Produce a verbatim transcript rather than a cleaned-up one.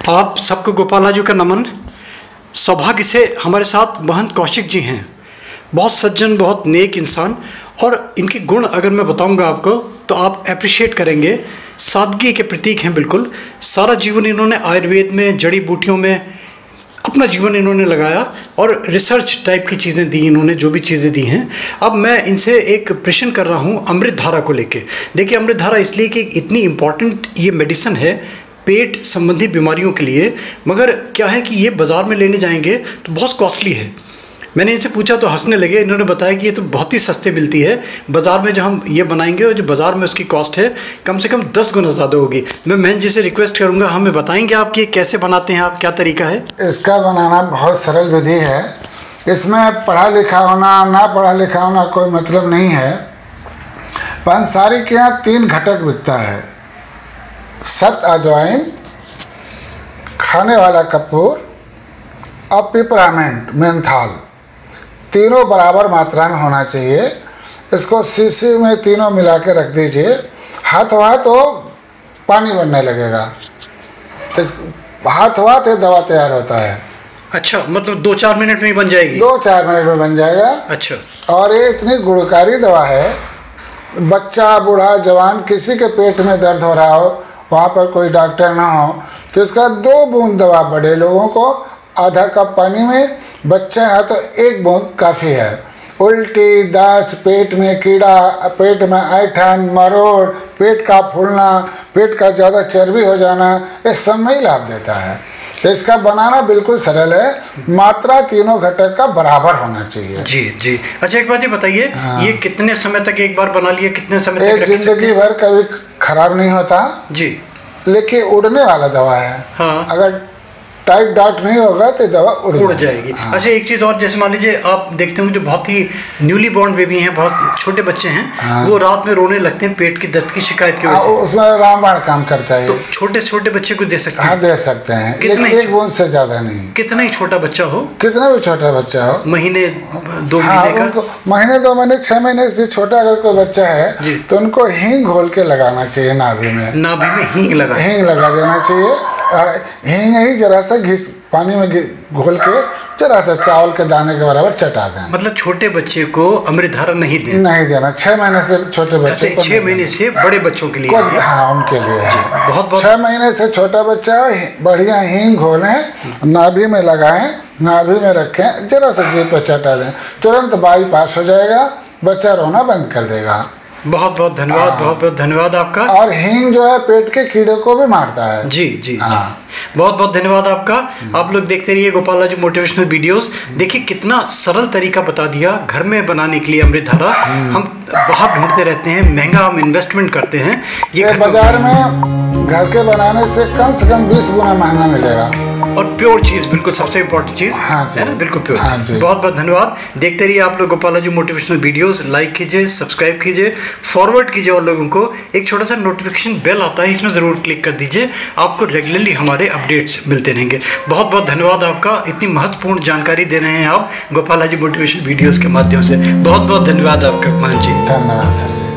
आप सबको गोपाला जी का नमन। सौभाग्य से हमारे साथ महंत कौशिक जी हैं। बहुत सज्जन, बहुत नेक इंसान, और इनके गुण अगर मैं बताऊंगा आपको तो आप अप्रिशिएट करेंगे। सादगी के प्रतीक हैं बिल्कुल। सारा जीवन इन्होंने आयुर्वेद में, जड़ी बूटियों में अपना जीवन इन्होंने लगाया और रिसर्च टाइप की चीज़ें दी इन्होंने, जो भी चीज़ें दी हैं। अब मैं इनसे एक प्रश्न कर रहा हूँ अमृत धारा को लेके। देखिए, अमृत धारा इसलिए कि इतनी इम्पॉर्टेंट ये मेडिसिन है पेट संबंधी बीमारियों के लिए, मगर क्या है कि ये बाज़ार में लेने जाएंगे तो बहुत कॉस्टली है। मैंने इनसे पूछा तो हंसने लगे। इन्होंने बताया कि ये तो बहुत ही सस्ते मिलती है बाज़ार में, जो हम ये बनाएंगे और जो बाज़ार में उसकी कॉस्ट है कम से कम दस गुना ज़्यादा होगी। मैं महन जी से रिक्वेस्ट करूँगा, हमें बताएंगे आप कि कैसे बनाते हैं, आप क्या तरीका है? इसका बनाना बहुत सरल विधि है। इसमें पढ़ा लिखा होना ना पढ़ा लिखा होना कोई मतलब नहीं है। पंसारी के यहाँ तीन घटक बिकता है: सत अजवाइन, खाने वाला कपूर और पिपरामेंट मेंथाल। तीनों बराबर मात्रा में होना चाहिए। इसको शीशी में तीनों मिला के रख दीजिए। हाथों हाथ तो पानी बनने लगेगा। इस हाथों हाथ ये दवा तैयार होता है। अच्छा, मतलब दो चार मिनट में ही बन जाएगी? दो चार मिनट में बन जाएगा। अच्छा। और ये इतनी गुणकारी दवा है, बच्चा, बूढ़ा, जवान, किसी के पेट में दर्द हो रहा हो, वहाँ पर कोई डॉक्टर ना हो, तो इसका दो बूंद दवा बड़े लोगों को, आधा कप पानी में, बच्चा है तो एक बूंद काफ़ी है। उल्टी, दस्त, पेट में कीड़ा, पेट में ऐंठन, मरोड़, पेट का फूलना, पेट का ज़्यादा चर्बी हो जाना, ये सब में ही लाभ देता है। इसका बनाना बिल्कुल सरल है। मात्रा तीनों घटक का बराबर होना चाहिए। जी जी। अच्छा, एक बात ये बताइए, हाँ। ये कितने समय तक एक बार बना लिया, कितने समय तक रख सकते हैं? जिंदगी भर कभी खराब नहीं होता जी। लेकिन उड़ने वाला दवा है। हाँ। अगर टाइट डाट नहीं होगा तो दवा उड़, उड़ जाएगी। हाँ। अच्छा, एक चीज़ और, जैसे मान लीजिए आप देखते होंगे जो बहुत ही न्यूली बॉर्न बेबी हैं, बहुत छोटे बच्चे हैं, हाँ। वो रात में रोने लगते हैं पेट की दर्द की शिकायत की वजह से। उसमें रामबाण काम करता है। तो छोटे छोटे बच्चे को दे सकते हैं? हाँ, दे सकते हैं, लेकिन एक बूंद से ज़्यादा नहीं। कितना ही छोटा बच्चा हो, कितना भी छोटा बच्चा हो, महीने दो हाँ, महीने का, महीने दो महीने छः महीने से छोटा अगर कोई बच्चा है तो उनको हींग घोल के लगाना चाहिए नाभि में। नाभि में हींग लगा हींग लगा देना चाहिए। हींग ही जरा सा घिस पानी में घोल के जरा सा चावल के दाने के बराबर चटा दें। मतलब छोटे बच्चे को अमृत धारा नहीं देना? नहीं देना। छः महीने से छोटे बच्चे को। छः महीने से बड़े बच्चों के लिए? हाँ, उनके लिए। बहुत बहुत। छः महीने से छोटा बच्चा बढ़िया हींग घोलें, नाभि में लगाएं, नाभि में रखें, जरा सा जीभ पर चटा दें, तुरंत बाईपास हो जाएगा, बच्चा रोना बंद कर देगा। बहुत बहुत धन्यवाद, बहुत बहुत धन्यवाद आपका। और हींग जो है पेट के कीड़े को भी मारता है। जी जी, हाँ। बहुत बहुत धन्यवाद आपका। आप लोग देखते रहिए गोपाला जी मोटिवेशनल वीडियोस। देखिए कितना सरल तरीका बता दिया घर में बनाने के लिए अमृत धारा। हम बाहर ढूंढते रहते हैं, महंगा हम इन्वेस्टमेंट करते हैं। ये बाजार में घर के बनाने से कम से कम बीस गुना महंगा मिलेगा। और प्योर चीज़, बिल्कुल सबसे इम्पोर्टेंट चीज़, हाँ है ना, बिल्कुल प्योर। हाँ चीज़। बहुत बहुत धन्यवाद। देखते रहिए आप लोग Gopala ji motivational videos. Like कीजिए, सब्सक्राइब कीजिए, फॉरवर्ड कीजिए और लोगों को। एक छोटा सा नोटिफिकेशन बेल आता है, इसमें ज़रूर क्लिक कर दीजिए, आपको रेगुलरली हमारे अपडेट्स मिलते रहेंगे। बहुत बहुत धन्यवाद आपका। इतनी महत्वपूर्ण जानकारी दे रहे हैं आप गोपाला जी मोटिवेशनल वीडियोज़ के माध्यम से। बहुत बहुत धन्यवाद आपका महन जी। धन्यवाद सर जी।